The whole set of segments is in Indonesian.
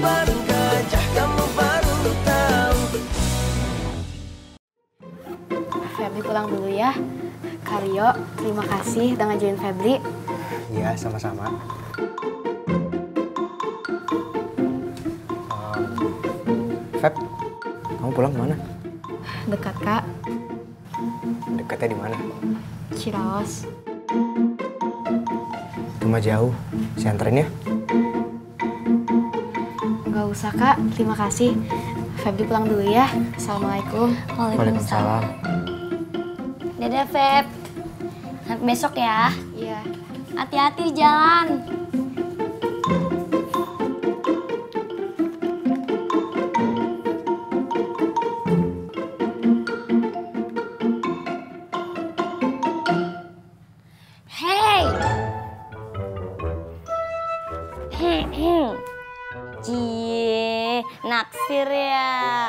baru gajah, kamu baru tahu. Febri pulang dulu ya. Karyo, terima kasih udah ngajuin Febri. Iya, sama-sama. Feb, kamu pulang kemana? Dekat, Kak. Dekatnya di mana? Ciraos. Itu mah jauh. Saya anterin ya. Nggak usah, Kak. Terima kasih. Febri pulang dulu ya. Assalamualaikum. Waalaikumsalam. Dadah, Feb. Sampai besok ya. Iya. Hati-hati di jalan. Hey! Cie, naksir ya.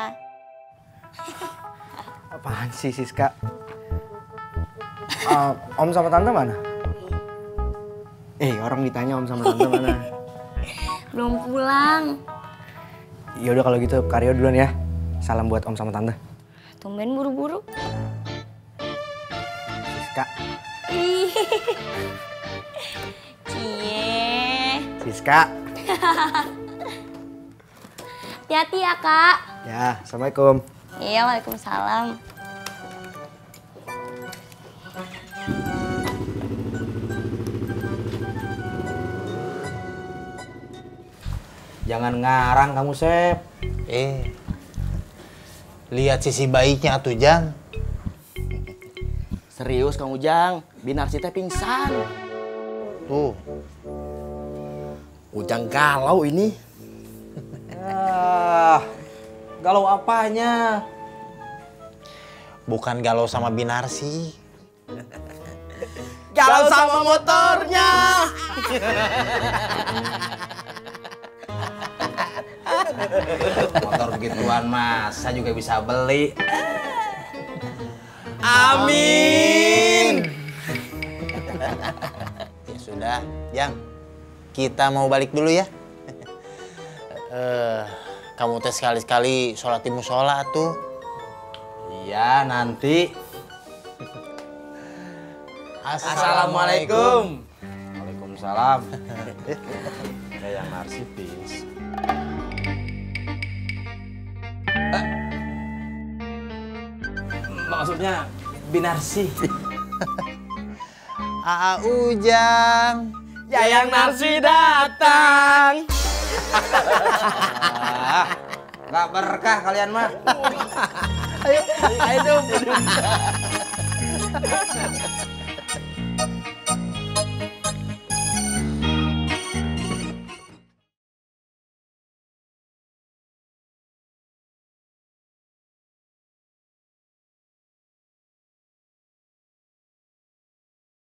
Apaan sih, Siska? Om sama Tante mana? Orang ditanya Om sama Tante mana? Belum pulang. Ya udah kalau gitu Karyo duluan ya. Salam buat Om sama Tante. Tumben buru-buru. Siska. Cie. Siska. Hati-hati ya, Kak. Ya, Assalamualaikum. Iya, waalaikumsalam. Jangan ngarang kamu, Sep. Lihat sisi baiknya atuh, Jang. Serius Kang Ujang, Binarsi teh pingsan. Tuh. Ujang galau ini. Galau apanya? Bukan galau sama Binarsi. Galau sama motornya. Motor begituan mas, saya juga bisa beli. Amin. Ya sudah, Jang. Kita mau balik dulu ya. Kamu teh sekali-sekali sholat di musola tuh. Iya, nanti. Assalamualaikum. Waalaikumsalam. Kayak narsipis. Maksudnya Binarsi. Ujang. Yayang Narsi datang. Nggak berkah kalian mah. Ayo dong.